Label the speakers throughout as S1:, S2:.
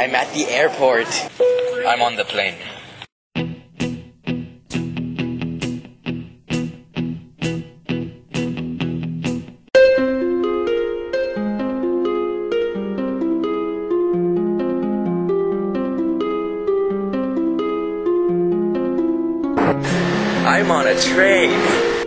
S1: I'm at the airport. I'm on the plane. I'm on a train.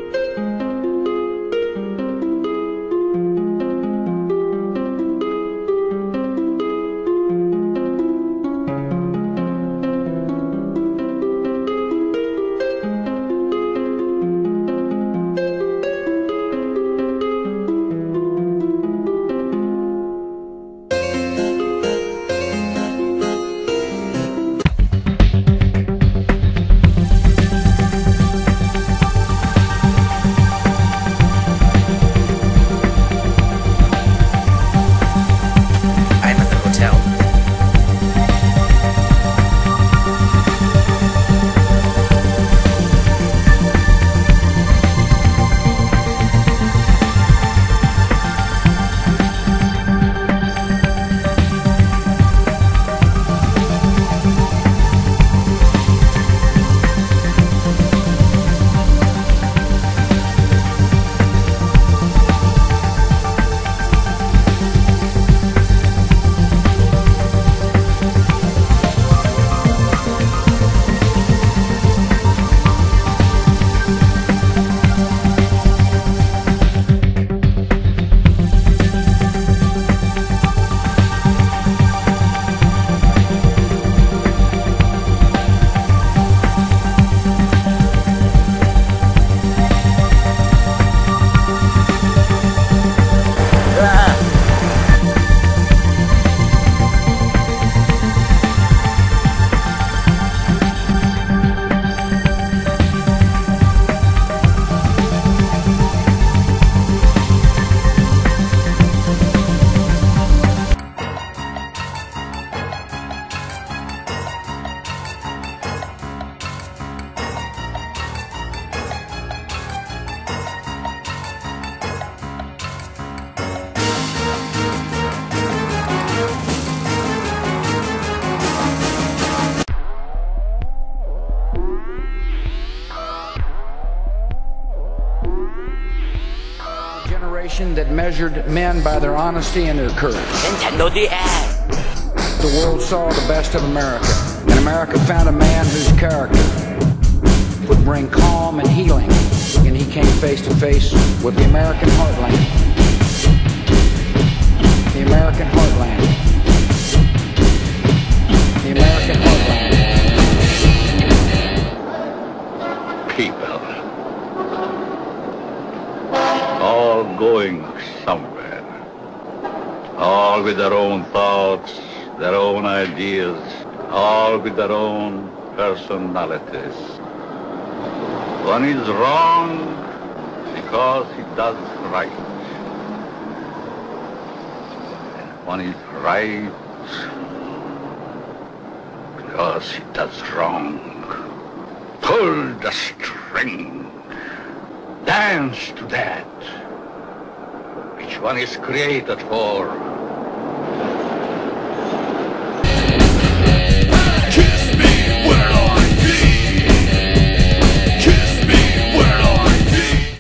S2: That measured men by their honesty and their courage.
S1: Nintendo DS.
S2: The world saw the best of America, and America found a man whose character would bring calm and healing, and he came face to face with the American heartland. The American heartland. The American heartland.
S3: People, all going somewhere, all with their own thoughts, their own ideas, all with their own personalities. One is wrong because he does right. One is right because he does wrong. Pull the string, dance to that. Which one is created for?
S4: Kiss me, where I be? Kiss me, where I be?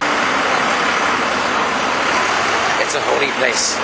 S1: It's a holy place.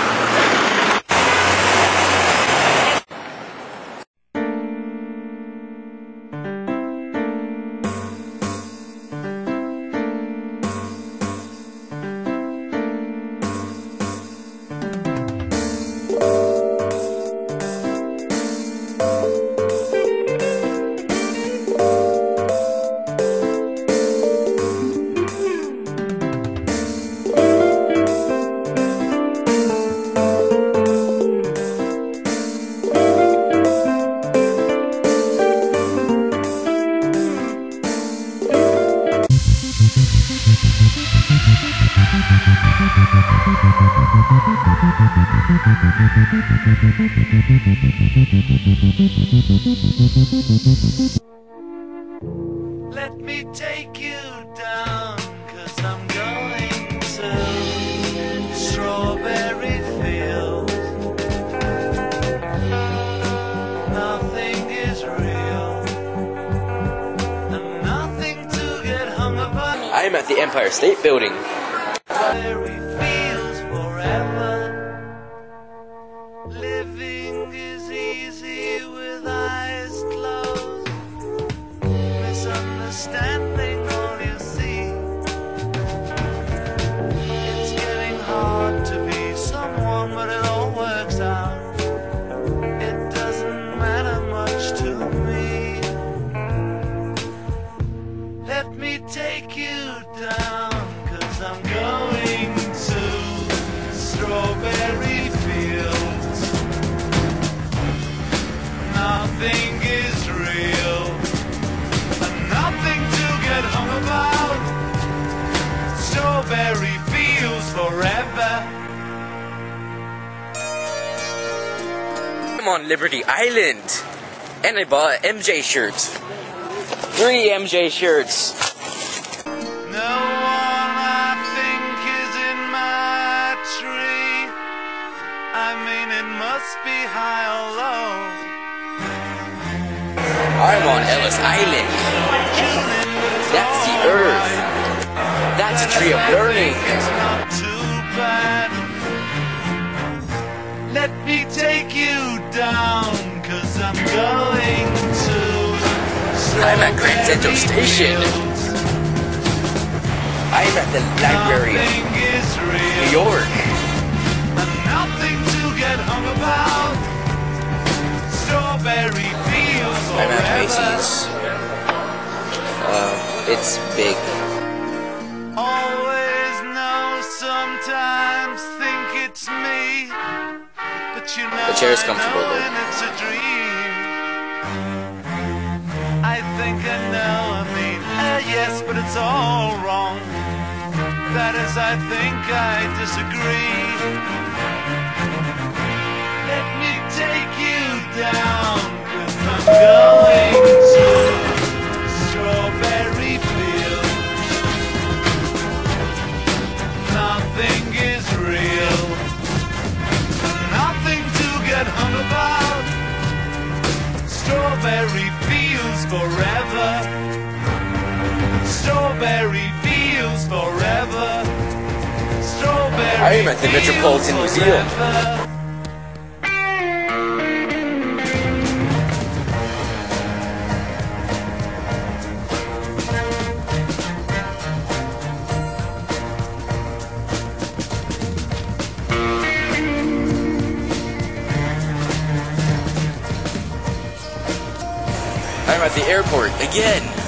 S4: Let me take you down, 'cause I'm going to Strawberry Fields.
S1: I'm at the Empire State Building.
S5: Feels forever. Living is easy with eyes closed. Misunderstanding all you see. It's getting hard to be someone, but it all works out. It doesn't matter much to me. Let me take you down, 'cause I'm going to strawberry fields. Nothing is real, and nothing to get hung about. Strawberry fields forever.
S1: I'm on Liberty Island. And I bought an MJ shirt. 3 MJ shirts.
S5: No one I think is in my tree. I mean, it must be high or low.
S1: I'm on Ellis Island. That's the Earth. That's a tree of learning.
S5: It's not too bad. Let me take you down, 'cause I'm going to.
S1: I'm at Grand Central Station. I'm at the Library of
S5: Nothing is real,
S1: New York.
S5: and nothing to get hung about. Strawberry fields
S1: I'm at
S5: forever.
S1: Macy's. It's big.
S5: Always know, sometimes think it's me, but you know
S1: The chair is
S5: I
S1: comfortable,
S5: know
S1: though.
S5: when it's a dream. I think I know, I mean, yes, but it's all wrong. That is, I think I disagree. Let me take you down, 'cause I'm going to strawberry fields. Nothing is real, nothing to get hung about. Strawberry fields forever. Strawberry fields forever. Strawberry
S1: I am at the Metropolitan
S5: fields
S1: Museum.
S5: forever.
S1: I'm at the airport again.